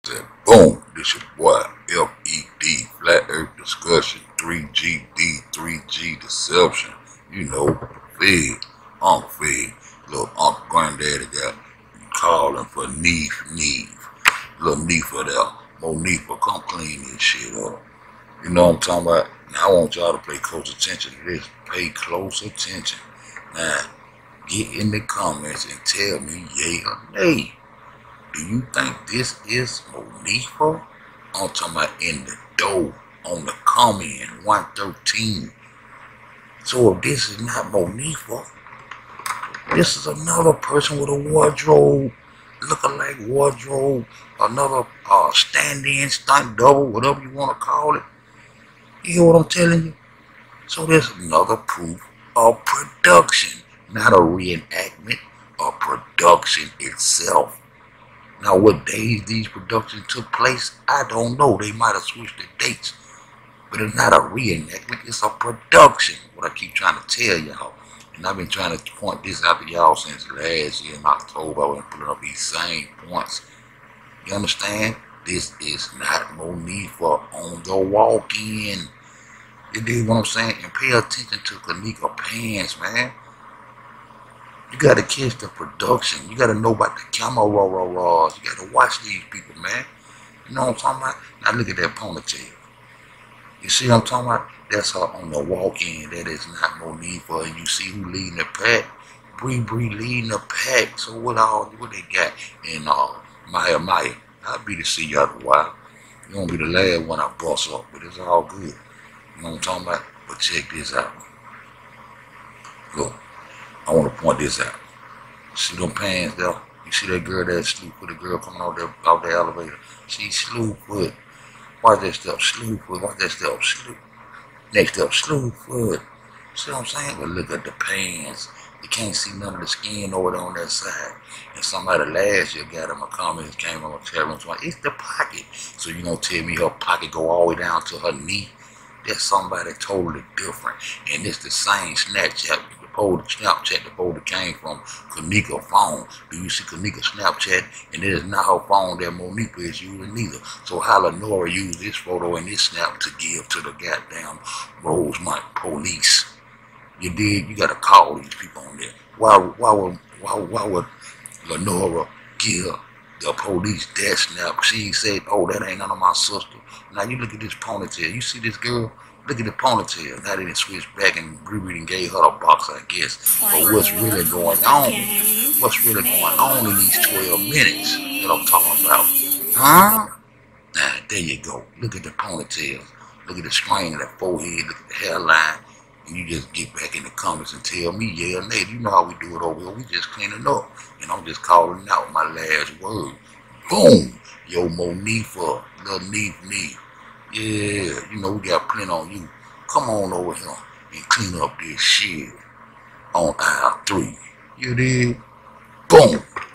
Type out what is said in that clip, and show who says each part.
Speaker 1: Said, boom, this your boy, FED, Flat Earth Discussion, 3GD, 3G Deception, you know, Fed, Uncle Fed, little Uncle Granddaddy got calling for Neve, little Neefa there, Mo Neefa, come clean this shit up. You know what I'm talking about? Now I want y'all to pay close attention to this, pay close attention. Now, get in the comments and tell me yay or nay. Do you think this is Monifa? I'm talking about in the dough, on the comment, 113. So if this is not Monifa, this is another person with a wardrobe, look-alike wardrobe, another stand-in, stunt double, whatever you want to call it. You hear what I'm telling you? So there's another proof of production, not a reenactment of production itself. Now, what days these productions took place, I don't know. They might have switched the dates. But it's not a reenactment, it's a production. What I keep trying to tell y'all. And I've been trying to point this out to y'all since last year in October. I've been putting up these same points. You understand? This is not Monifa on the walk-in. You dig what I'm saying? And pay attention to Kanika Pants, man. You gotta catch the production. You gotta know about the camera raws. You gotta watch these people, man. You know what I'm talking about? Now look at that ponytail. You see what I'm talking about? That's her on the walk-in. That is not Monifa. And you see who leading the pack? Bree leading the pack. So what they got? And Maya. I'll be to see you out a while. You won't be the last one I bust up, but it's all good. You know what I'm talking about? But check this out. Look. I want to point this out. See them pants there? You see that girl that slew foot, the girl coming out the elevator? She slew foot. Watch that step, slew foot. Watch that step, slew. Next step, slew foot. See what I'm saying? But look at the pants. You can't see none of the skin over there on that side. And somebody last year got him a comment, came on a tell him, it's the pocket. So you gonna tell me her pocket go all the way down to her knee? That's somebody totally different. And it's the same Snapchat. Snapchat the photo came from Kanika phone. Do you see Kanika Snapchat? And it is not her phone that Monifa is using neither. So how Lenora used this photo and this snap to give to the goddamn Rosemont police? You dig? You gotta call these people on there. Why would Lenora give the police that snap? She said, oh, that ain't none of my sister. Now you look at this ponytail. You see this girl? Look at the ponytail. Now they done switched back and Bree gave her a box, I guess. But what's really going on? What's really going on in these 12 minutes that I'm talking about? Huh? Now, there you go. Look at the ponytail. Look at the string of that forehead. Look at the hairline. And you just get back in the comments and tell me, yeah or nay. You know how we do it over here. We just cleaning up. And I'm just calling out my last word. Boom. Yo, Monifa. Little Neve. Yeah, you know, we got plenty on you. Come on over here and clean up this shit on aisle 3. You dig? Boom.